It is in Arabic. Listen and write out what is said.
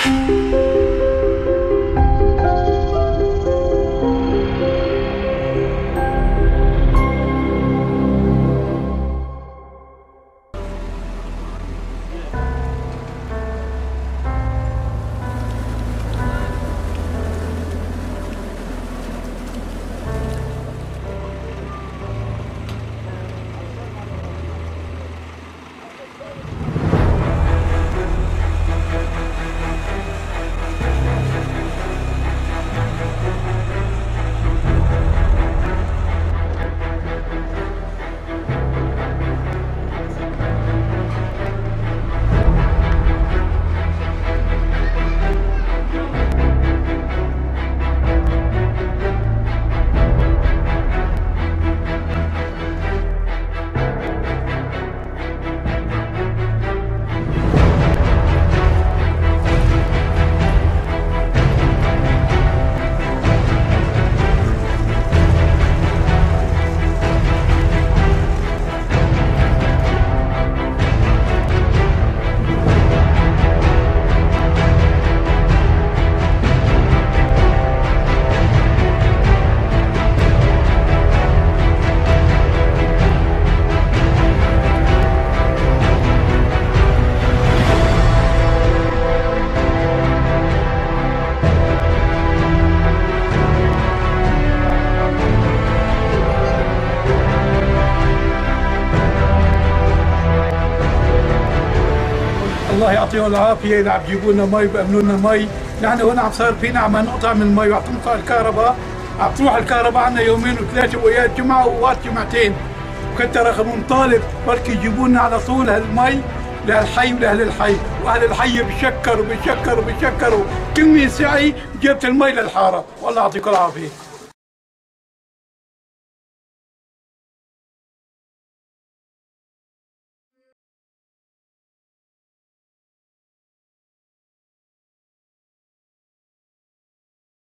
الله يعطيهم العافيه اللي عم يجيبوا لنا مي بيأمنوا لنا مي، نحن هون عم صار فينا عم نقطع من المي وعم تنقطع الكهرباء، عم تروح الكهرباء عنا يومين وثلاثه وايام جمعه واوقات جمعتين، وكنت رقم طالب بركي يجيبوا لنا على طول هالمي للحي ولاهل الحي، واهل الحي بيشكروا بيشكروا بيشكروا، كل مين سعي جبت المي للحاره، والله يعطيكم العافيه.